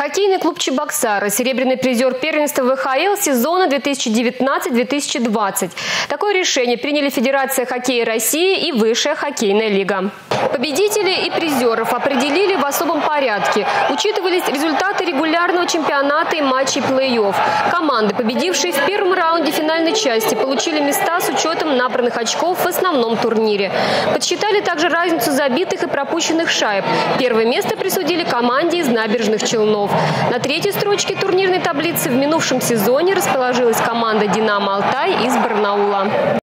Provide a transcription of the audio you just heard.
Хоккейный клуб «Чебоксары» – серебряный призер первенства ВХЛ сезона 2019-2020. Такое решение приняли Федерация хоккея России и Высшая хоккейная лига. Победителей и призеров определили в особом порядке. Учитывались результаты регулярного чемпионата и матчей плей-офф. Команды, победившие в первом раунде финальной части, получили места с учетом набранных очков в основном турнире. Подсчитали также разницу забитых и пропущенных шайб. Первое место присудили команде из Набережных Челнов. На третьей строчке турнирной таблицы в минувшем сезоне расположилась команда «Динамо Алтай» из Барнаула.